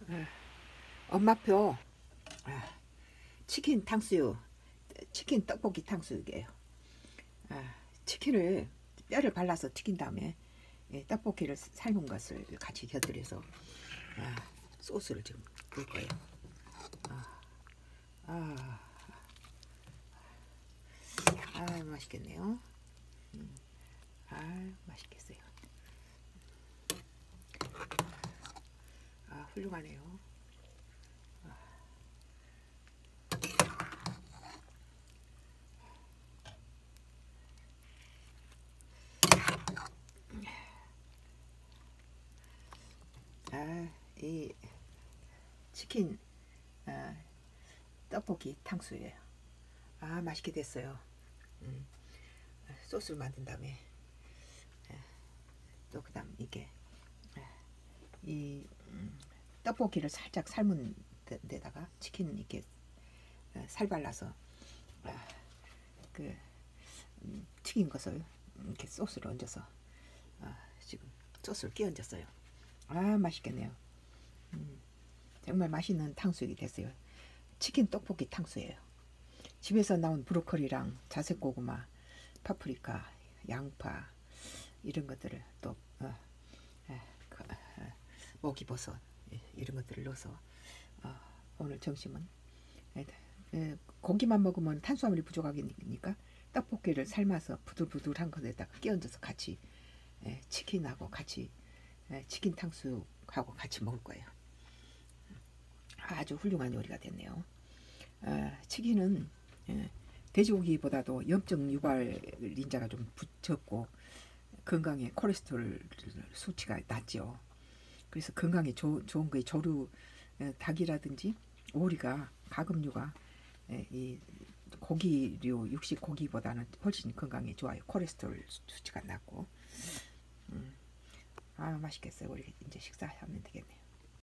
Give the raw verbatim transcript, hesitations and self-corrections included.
아, 엄마표 아, 치킨 탕수육, 치킨 떡볶이 탕수육이에요. 아, 치킨을 뼈를 발라서 튀긴 다음에 예, 떡볶이를 삶은 것을 같이 곁들여서 아, 소스를 지금 넣을 거예요. 아, 아 맛있겠네요. 음, 아 맛있겠어요. 아 훌륭하네요. 아 이 치킨 아, 떡볶이 탕수예요. 아 맛있게 됐어요. 음, 소스를 만든 다음에 또 그다음 이게 이 음, 떡볶이를 살짝 삶은 데다가 치킨 이렇게 살 발라서 아, 그 음, 튀긴 것을 이렇게 소스를 얹어서 아, 지금 소스를 끼 얹었어요. 아 맛있겠네요. 음, 정말 맛있는 탕수육이 됐어요. 치킨 떡볶이 탕수예요. 집에서 나온 브로콜리랑 자색 고구마, 파프리카, 양파 이런 것들을 또 어, 에, 그, 어, 목이버섯 이런 것들을 넣어서 어, 오늘 점심은 에, 에, 고기만 먹으면 탄수화물이 부족하니까 떡볶이를 삶아서 부들부들한 것에다가 끼얹어서 같이 에, 치킨하고 같이 에, 치킨 탕수육하고 같이 먹을 거예요. 아주 훌륭한 요리가 됐네요. 아, 치킨은 에, 돼지고기보다도 염증 유발 인자가 좀 적고 건강에 콜레스테롤 수치가 낮죠. 그래서 건강에 조, 좋은 거에 조류 에, 닭이라든지 오리가 가금류가 에, 이 고기류 육식 고기보다는 훨씬 건강에 좋아요. 콜레스테롤 수치가 낮고 음, 아 맛있겠어요. 우리 이제 식사하면 되겠네요.